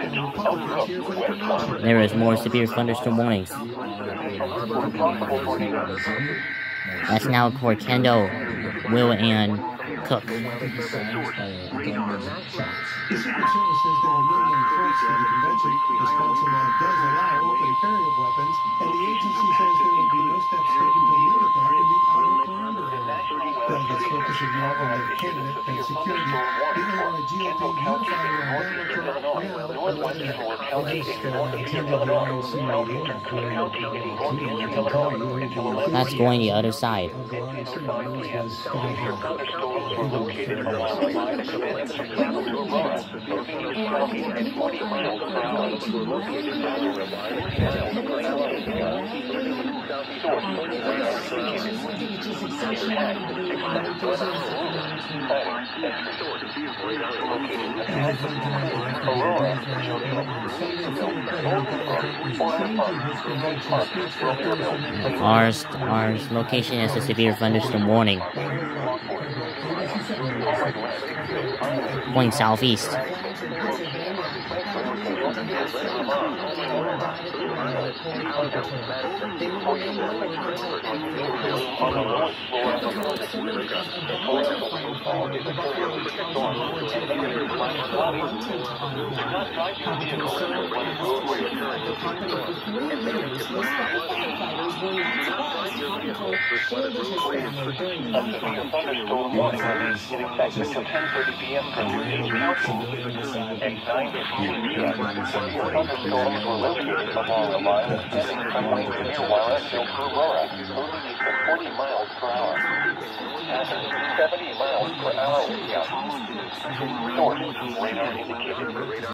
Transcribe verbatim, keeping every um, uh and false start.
There is more severe thunderstorm warnings. That's now for Kendall, Will, and Cook. The Secret Service says there are no known threats to the convention. Wisconsin law does allow open carry of weapons, and the agency says there will be no steps taken to limit that in the outer perimeter area. Delegates focusing more on their candidate and security. The Illinois G O P unified around Bama now eleven. That's going the other side. Our, our location has a severe thunderstorm warning. Going southeast. In effect until ten thirty p m for Eugene County and nine thunderstorms were located along the line extending from Wayne to near Juarez to Aurora, moving east at forty miles per hour. Passing seventy miles per hour with gusts. Source, radar indicated.